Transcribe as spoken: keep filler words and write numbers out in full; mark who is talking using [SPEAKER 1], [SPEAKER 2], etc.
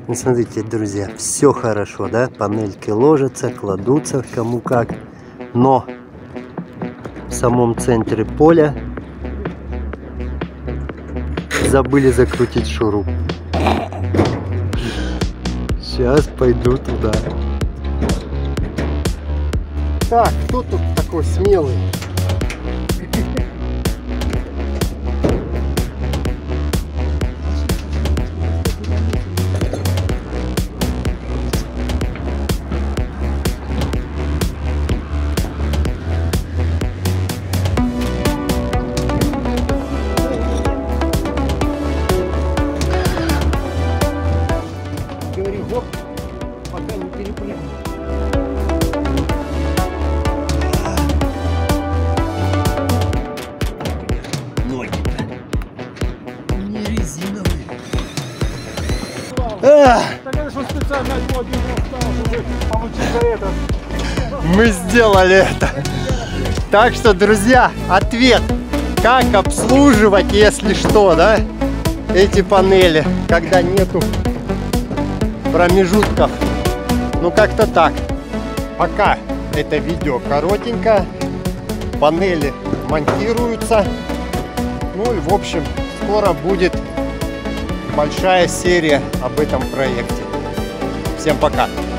[SPEAKER 1] Ну, смотрите, друзья, все хорошо, да? Панельки ложатся, кладутся кому как. Но в самом центре поля забыли закрутить шуруп. Сейчас пойду туда. Так, кто тут такой смелый? Говори, гоп, пока не перепрыгну. Ноги-то не резиновые. Ах! Мы сделали это. Так что, друзья, ответ. Как обслуживать, если что, да? Эти панели, когда нету промежутков. Ну, как-то так. Пока это видео коротенько. Панели монтируются. Ну и, в общем, скоро будет большая серия об этом проекте. Всем пока!